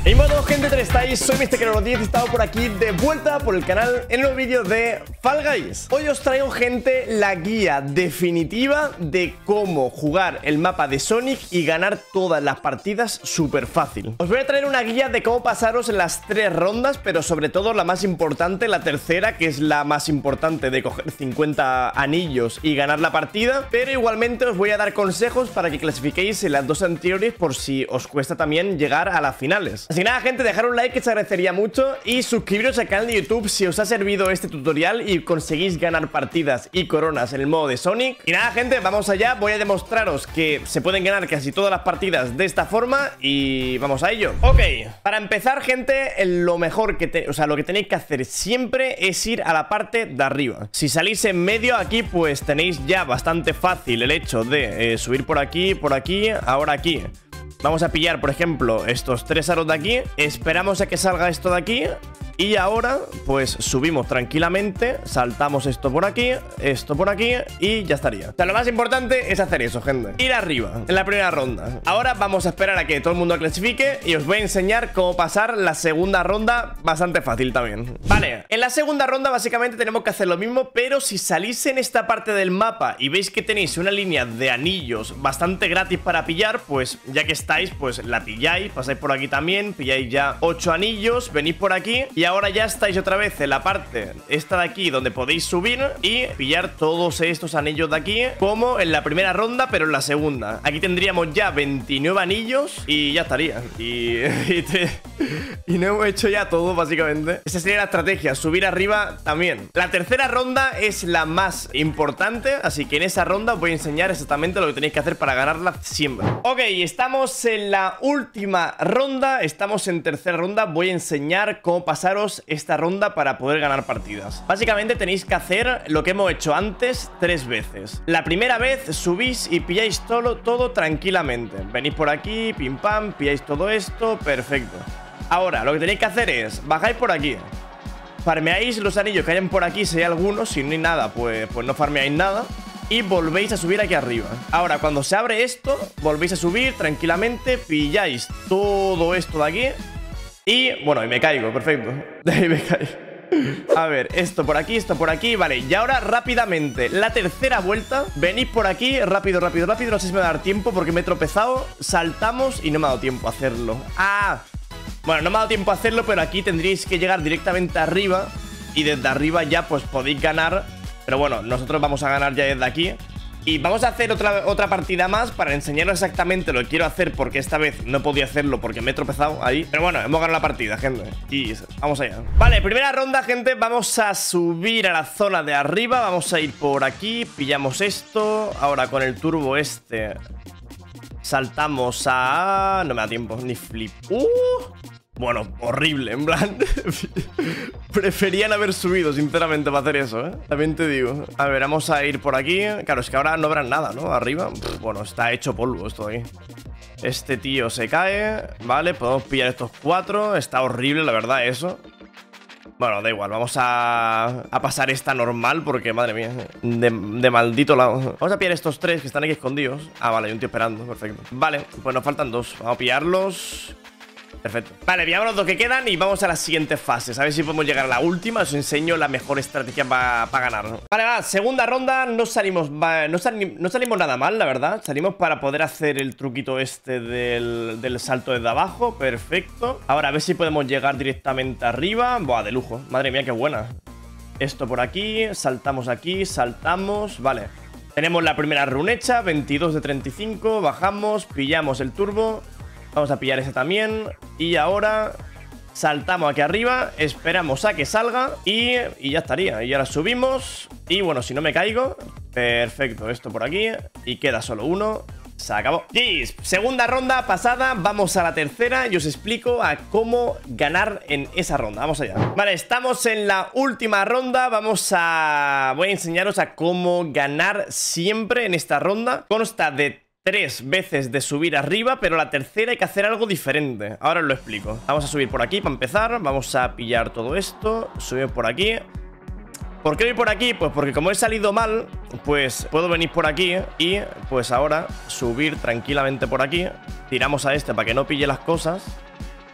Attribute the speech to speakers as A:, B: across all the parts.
A: Y bueno, gente, ¿cómo estáis? Soy MrKeroro10 y he estado por aquí de vuelta por el canal en los vídeos de Fall Guys. Hoy os traigo, gente, la guía definitiva de cómo jugar el mapa de Sonic y ganar todas las partidas súper fácil. Os voy a traer una guía de cómo pasaros en las 3 rondas, pero sobre todo la más importante, la tercera, que es la más importante, de coger 50 anillos y ganar la partida. Pero igualmente os voy a dar consejos para que clasifiquéis en las 2 anteriores por si os cuesta también llegar a las finales. Así que nada, gente, dejar un like que se agradecería mucho y suscribiros al canal de YouTube si os ha servido este tutorial y conseguís ganar partidas y coronas en el modo de Sonic. Y nada, gente, vamos allá. Voy a demostraros que se pueden ganar casi todas las partidas de esta forma y vamos a ello. Ok, para empezar, gente, lo mejor que lo que tenéis que hacer siempre es ir a la parte de arriba. Si salís en medio aquí, pues tenéis ya bastante fácil el hecho de subir por aquí, ahora aquí. Vamos a pillar, por ejemplo, estos 3 aros de aquí. Esperamos a que salga esto de aquí. Y ahora, pues subimos tranquilamente. Saltamos esto por aquí y ya estaría. O sea, lo más importante es hacer eso, gente. Ir arriba en la primera ronda. Ahora vamos a esperar a que todo el mundo clasifique y os voy a enseñar cómo pasar la segunda ronda. Bastante fácil también. Vale, en la segunda ronda básicamente tenemos que hacer lo mismo, pero si salís en esta parte del mapa y veis que tenéis una línea de anillos bastante gratis para pillar, pues ya que estáis, pues la pilláis. Pasáis por aquí también, pilláis ya 8 anillos, venís por aquí y ahora ya estáis otra vez en la parte esta de aquí donde podéis subir y pillar todos estos anillos de aquí, como en la primera ronda, pero en la segunda. Aquí tendríamos ya 29 anillos y ya estaría. Y no hemos hecho ya todo, básicamente. Esa sería la estrategia, subir arriba también. La tercera ronda es la más importante, así que en esa ronda os voy a enseñar exactamente lo que tenéis que hacer para ganarla siempre. Ok, estamos en la última ronda, estamos en tercera ronda. Voy a enseñar cómo pasaros esta ronda para poder ganar partidas. Básicamente tenéis que hacer lo que hemos hecho antes 3 veces. La primera vez subís y pilláis todo tranquilamente. Venís por aquí, pim pam, pilláis todo esto, perfecto. Ahora, lo que tenéis que hacer es, bajáis por aquí, farmeáis los anillos que hayan por aquí, si hay algunos. Si no hay nada, pues no farmeáis nada y volvéis a subir aquí arriba. Ahora, cuando se abre esto, volvéis a subir tranquilamente, pilláis todo esto de aquí. Y, bueno, y me caigo, perfecto. Ahí me caigo. A ver, esto por aquí, vale. Y ahora rápidamente, la tercera vuelta, venís por aquí, rápido. No sé si me va a dar tiempo porque me he tropezado. Saltamos y no me ha dado tiempo a hacerlo. ¡Ah! Bueno, no me ha dado tiempo a hacerlo, pero aquí tendríais que llegar directamente arriba. Y desde arriba ya pues podéis ganar. Pero bueno, nosotros vamos a ganar ya desde aquí. Y vamos a hacer otra partida más para enseñaros exactamente lo que quiero hacer, porque esta vez no podía hacerlo porque me he tropezado ahí. Pero bueno, hemos ganado la partida, gente. Y vamos allá. Vale, primera ronda, gente. Vamos a subir a la zona de arriba. Vamos a ir por aquí. Pillamos esto. Ahora con el turbo este saltamos a... No me da tiempo, ni flip. Bueno, horrible, en plan. Preferían haber subido, sinceramente, para hacer eso, ¿eh? También te digo. A ver, vamos a ir por aquí. Claro, es que ahora no verán nada, ¿no? Arriba. Bueno, está hecho polvo esto de ahí. Este tío se cae. Vale, podemos pillar estos 4. Está horrible, la verdad, eso. Bueno, da igual, vamos a pasar esta normal porque, madre mía, de maldito lado. Vamos a pillar estos 3 que están aquí escondidos. Ah, vale, hay un tío esperando, perfecto. Vale, pues nos faltan 2. Vamos a pillarlos. Perfecto. Vale, pillamos los 2 que quedan y vamos a las siguientes fases. A ver si podemos llegar a la última. Os enseño la mejor estrategia para ganar. Vale, va, segunda ronda. No salimos nada mal, la verdad. Salimos para poder hacer el truquito este del salto desde abajo. Perfecto. Ahora a ver si podemos llegar directamente arriba. Buah, de lujo. Madre mía, qué buena. Esto por aquí. Saltamos aquí. Saltamos. Vale. Tenemos la primera run hecha. 22 de 35. Bajamos. Pillamos el turbo. Vamos a pillar ese también. Y ahora saltamos aquí arriba, esperamos a que salga y ya estaría. Y ahora subimos. Y bueno, si no me caigo, perfecto, esto por aquí. Y queda solo uno. Se acabó. Yes. Segunda ronda pasada, vamos a la tercera y os explico a cómo ganar en esa ronda. Vamos allá. Vale, estamos en la última ronda. Voy a enseñaros a cómo ganar siempre en esta ronda. Consta de 3 veces de subir arriba, pero la tercera hay que hacer algo diferente. Ahora os lo explico. Vamos a subir por aquí para empezar. Vamos a pillar todo esto. Subir por aquí. ¿Por qué voy por aquí? Pues porque como he salido mal, pues puedo venir por aquí y pues ahora subir tranquilamente por aquí. Tiramos a este para que no pille las cosas.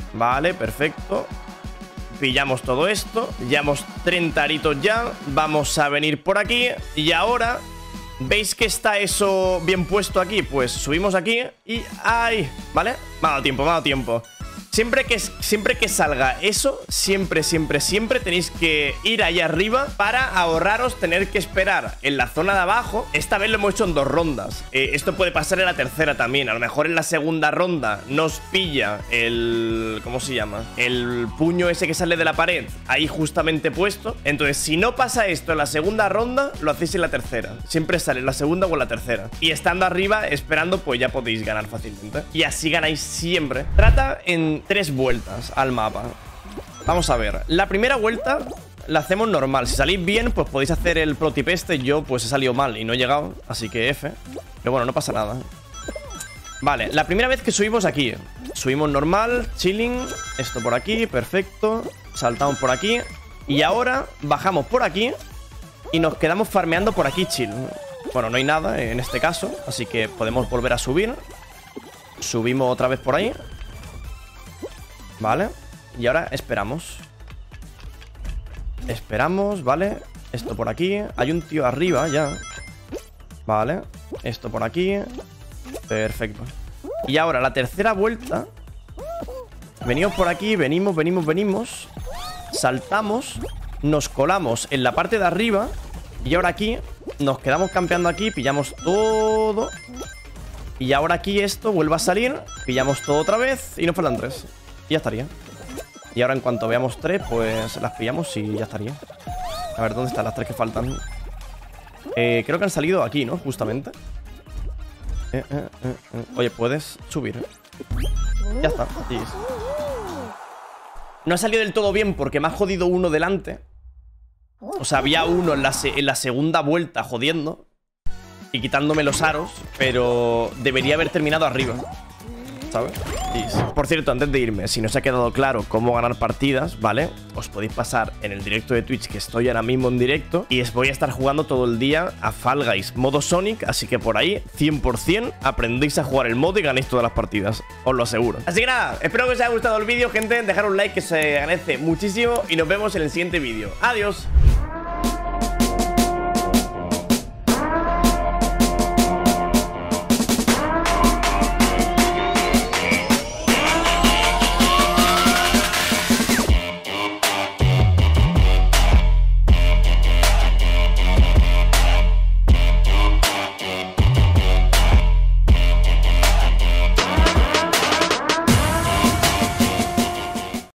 A: Vale, perfecto. Pillamos todo esto. Llevamos 30 aritos ya. Vamos a venir por aquí. Y ahora, ¿veis que está eso bien puesto aquí? Pues subimos aquí y... ¡ay! ¿Vale? Me ha dado tiempo, me ha dado tiempo. Siempre que salga eso, siempre tenéis que ir ahí arriba para ahorraros tener que esperar en la zona de abajo. Esta vez lo hemos hecho en 2 rondas. Esto puede pasar en la tercera también. A lo mejor en la segunda ronda nos pilla el... ¿cómo se llama? El puño ese que sale de la pared ahí justamente puesto. Entonces, si no pasa esto en la segunda ronda, lo hacéis en la tercera. Siempre sale en la segunda o en la tercera. Y estando arriba, esperando, pues ya podéis ganar fácilmente. Y así ganáis siempre. Trata en 3 vueltas al mapa. Vamos a ver. La primera vuelta la hacemos normal. Si salís bien, pues podéis hacer el pro tip este. Yo pues he salido mal y no he llegado, así que F. Pero bueno, no pasa nada. Vale, la primera vez que subimos aquí, subimos normal, chilling. Esto por aquí, perfecto. Saltamos por aquí. Y ahora bajamos por aquí y nos quedamos farmeando por aquí chill. Bueno, no hay nada en este caso, así que podemos volver a subir. Subimos otra vez por ahí. Vale, y ahora esperamos. Esperamos, vale. Esto por aquí. Hay un tío arriba ya. Vale, esto por aquí. Perfecto. Y ahora la tercera vuelta. Venimos por aquí, venimos. Saltamos. Nos colamos en la parte de arriba. Y ahora aquí nos quedamos campeando aquí. Pillamos todo. Y ahora aquí esto vuelve a salir. Pillamos todo otra vez. Y nos faltan 3. Y ya estaría. Y ahora en cuanto veamos 3, pues las pillamos y ya estaría. A ver, ¿dónde están las 3 que faltan? Creo que han salido aquí, ¿no? Justamente. Oye, puedes subir. Ya está. Sí. No ha salido del todo bien porque me ha jodido uno delante. O sea, había uno en la segunda vuelta jodiendo y quitándome los aros, pero debería haber terminado arriba, ¿sabes? Por cierto, antes de irme, si no os ha quedado claro cómo ganar partidas, ¿vale? Os podéis pasar en el directo de Twitch, que estoy ahora mismo en directo, y os voy a estar jugando todo el día a Fall Guys modo Sonic, así que por ahí, 100% aprendéis a jugar el modo y ganéis todas las partidas, os lo aseguro. Así que nada, espero que os haya gustado el vídeo, gente, dejar un like que se agradece muchísimo y nos vemos en el siguiente vídeo. ¡Adiós!